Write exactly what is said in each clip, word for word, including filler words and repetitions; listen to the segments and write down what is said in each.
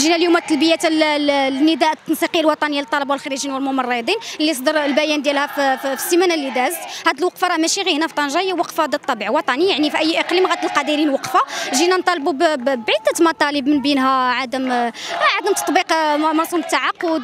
جينا اليوم تلبيه النداء التنسيقي الوطني للطلبه والخريجين والممرضين اللي صدر البيان ديالها في, في, في السيمانه اللي دازت. هذه الوقفه راه ماشي غير هنا في طنجه، هي وقفه ذات طابع وطني، يعني في اي اقليم غتلقى دايرين وقفه. جينا نطالبوا بعده مطالب، من بينها عدم عدم تطبيق منظومه التعاقد،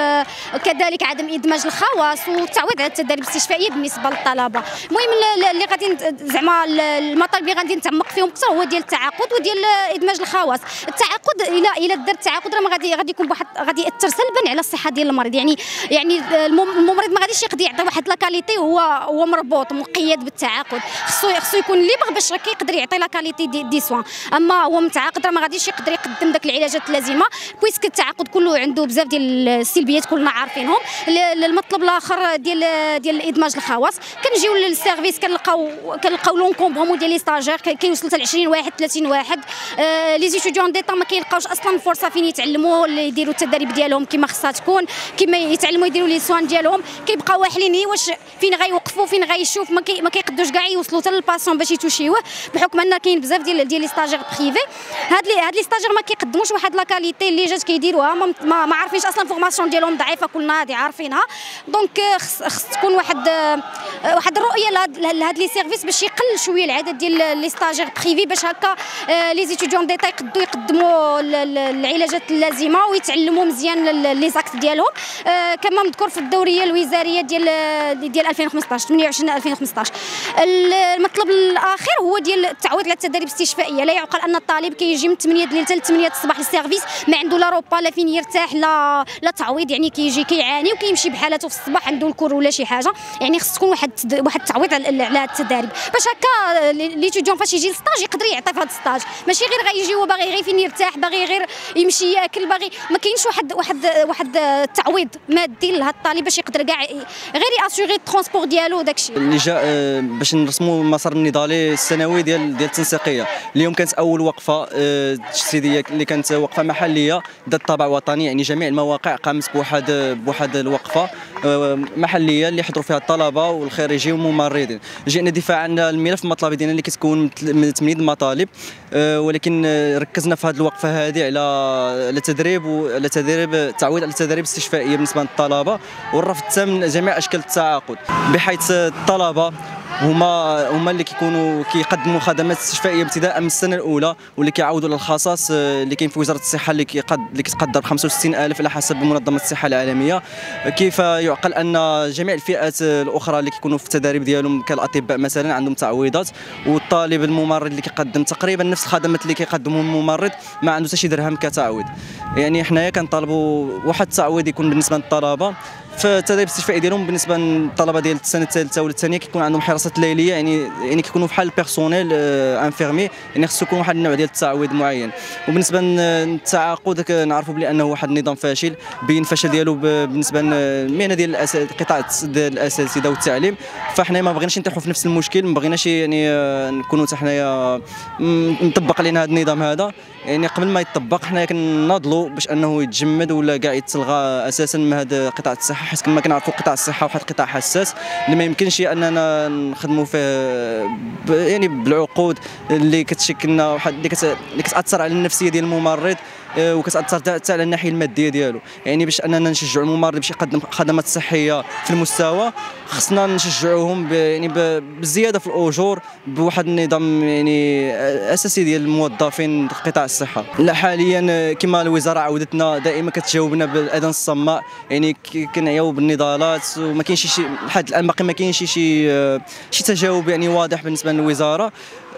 وكذلك عدم ادماج الخواص والتعويض على التدريب الاستشفائيه بالنسبه للطلبه. المهم اللي غادي زعما المطالب اللي غادي نتعمق فيهم اكثر هو ديال التعاقد وديال ادماج الخواص. التعاقد الى الى دار التعاقد راه غادي غادي يكون بواحد غادي ياثر سلبا على الصحه ديال المريض. يعني يعني الممرض ما غاديش يقدر يعطي واحد لاكاليتي وهو هو مربوط مقيد بالتعاقد. خصو خصو يكون ليبر باش كيقدر يعطي لاكاليتي دي, دي سوان. اما هو متعاقد راه ما غاديش يقدر يقدم داك العلاجات اللازمه، بويسك التعاقد كله عنده بزاف ديال السلبيات كلنا عارفينهم. المطلب الاخر ديال ديال ادماج الخواص، كنجيو للسيرفيس كنلقاو كنلقاو لونكومبرومون ديال لي ستاجير كيوصلوا حتى عشرين واحد ثلاثين واحد. آه لي ستوديون ديتا ما كيلقاوش اصلا فرصه فين يتعلموا يديروا التدريب ديالهم كما خصها تكون، كما يتعلموا يديروا لي سوان ديالهم. كيبقاو واحلين واش فين غيوقفوا فين غيشوف، ما, كي ما كيقدوش كاع يوصلوا حتى للباسون باش يتوشيوه، بحكم ان كاين بزاف ديال ديال لي ستاجير بريفي. هاد لي هاد لي ستاجير ما كيقدموش واحد لاكاليتي اللي جات كيديروها، ما, ما, ما عارفينش اصلا فورماسيون ديالهم ضعيفه، كلنا هادي عارفينها. دونك خص, خص تكون واحد واحد الرؤيه لهاد لي سيرفيس باش يقل شويه العدد ديال لي ستاجير بريفي، باش هكا لي ستوديون ديتا يقدروا يقدموا العلاجات اللازمه ويتعلموا مزيان لي زاكت ديالهم. آه كما مذكور في الدوريه الوزاريه ديال ديال ألفين وخمسطاش ثمانية وعشرين ألفين وخمسطاش. المطلب الاخر هو ديال التعويض على التدريب الاستشفائيه. لا يعقل ان الطالب كيجي من ثمانية الليل حتى ثمانية الصباح للسيرفيس، ما عنده لا روبا لا فين يرتاح لا لا تعويض، يعني كيجي كيعاني وكيمشي بحالته في الصباح عنده الكور ولا شي حاجه. يعني خص تكون واحد واحد التعويض على التدريب باش هكا لي تيديون فاش يجي للسطاج يقدر يعطي في هذا السطاج، ماشي غير غيجي هو باغي غير فين يرتاح، باغي غير يمشي ياكل، باغي ما كاينش واحد واحد واحد التعويض مادي لهذا الطالب باش يقدر كاع غير ياسيغي الترونسبور ديالو وداكشي. اللي جا باش نرسموا المسار النضالي السنوي ديال ديال التنسيقيه. اليوم كانت اول وقفه تجسيديه اللي كانت وقفه محليه ذات طابع وطني، يعني جميع المواقع قامت بواحد بواحد الوقفه محليه اللي حضروا فيها الطلبه والخريجين والممرضين. جئنا دفاع عن الملف المطلبي ديالنا اللي كتكون من ثمانية المطالب، ولكن ركزنا في هذه الوقفه هذه على التدريب وعلى تدريب تعويض على التدريب الاستشفائيه بالنسبه للطلبه، والرفض التام من جميع اشكال التعاقد، بحيث الطلبه هما هما اللي كيكونوا كيقدموا خدمات استشفائيه ابتداء من السنه الاولى، واللي كيعاودوا للخصاص اللي كاين في وزاره الصحه اللي كيقد اللي كتقدر ب خمسة وستين ألف على حسب منظمه الصحه العالميه. كيف يعقل ان جميع الفئات الاخرى اللي كيكونوا في التدريب ديالهم كالاطباء مثلا عندهم تعويضات، والطالب الممرض اللي كيقدم تقريبا نفس الخدمات اللي كيقدموا الممرض ما عنده حتى شي درهم كتعويض. يعني حنايا كنطالبوا واحد التعويض يكون بالنسبه للطلبه في التدريب الاستشفائي ديالهم. بالنسبه للطلبه ديال السنه الثالثه ولا الثانيه كيكون عندهم حراسات ليليه، يعني يعني كيكونوا بحال بيرسونيل انفيرمي، يعني خصو يكون واحد النوع ديال التعويض معين. وبالنسبه للتعاقد كنعرفوا بلي انه واحد النظام فاشل، بين الفشل ديالو بالنسبه للمهنه ديال قطاع الاساتذه والتعليم. فاحنا ما بغيناش نطيحوا في نفس المشكل، ما بغيناش يعني نكونوا حتى حنايا نطبق علينا هذا النظام هذا. يعني قبل ما يطبق حنا كناضلوا باش انه يتجمد ولا كاع يتلغى اساسا من هذا قطاع الصحه، حيت كما كنعرفوا قطاع الصحه واحد قطاع حساس اللي ما يمكنش اننا نخدموا فيه يعني بالعقود اللي كتشكلنا واحد اللي, كت... اللي كتاثر على النفسيه ديال الممرض وكتاثر حتى على الناحيه الماديه ديالو. يعني باش اننا نشجعوا الممرض باش يقدم خدمات صحيه في المستوى، خصنا نشجعوهم ب... يعني ب... بالزياده في الاجور بواحد النظام يعني اساسي ديال الموظفين قطاع الصحه. لا حاليا كما الوزاره عودتنا دائما كتجاوبنا بالاذان الصماء، يعني كنعياو بالنضالات وما كاينش شي لحد الان باقي ما كاينش شي شي تجاوب يعني واضح بالنسبه للوزاره.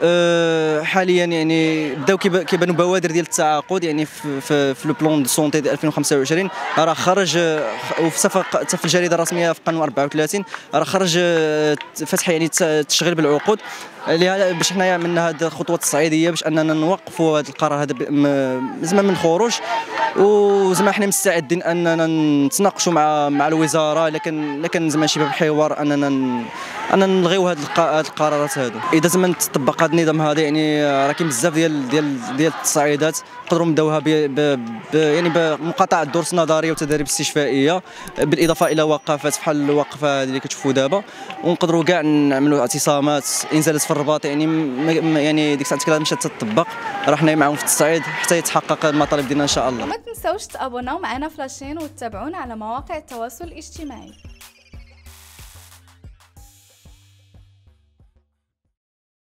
أه حاليا يعني بداو كيبانوا بوادر ديال التعاقد، يعني في في, في لو بلون دو سونتي ديال ألفين وخمسة وعشرين راه خرج، وفي صفق في الجريده الرسميه في قانون أربعة وثلاثين راه خرج فتح يعني التشغيل بالعقود، باش حنايا عملنا هذه الخطوه التصعيديه باش اننا نوقفوا هذا القرار هذا زعما من الخروج. وزعما حنا مستعدين اننا نتناقشوا مع مع الوزاره، لكن لكن زعما شي باب حوار اننا انا نلغيو هاد القرارات هادو. اذا تم تطبق هذا النظام هذا يعني راه كاين بزاف ديال ديال ديال التصعيدات نقدروا نبداوها ب يعني بمقاطعه الدروس النظريه والتدريب الاستشفائيه، بالاضافه الى وقفات بحال الوقفه اللي كتشوفوا دابا، ونقدروا كاع نعملوا اعتصامات، انزالات في الرباط. يعني يعني ديك الساعه مشات تطبق راه حنا معاهم في التصعيد حتى يتحقق المطالب ديالنا ان شاء الله. ما تنساوش تابوناو معنا في لاشين وتتابعونا على مواقع التواصل الاجتماعي.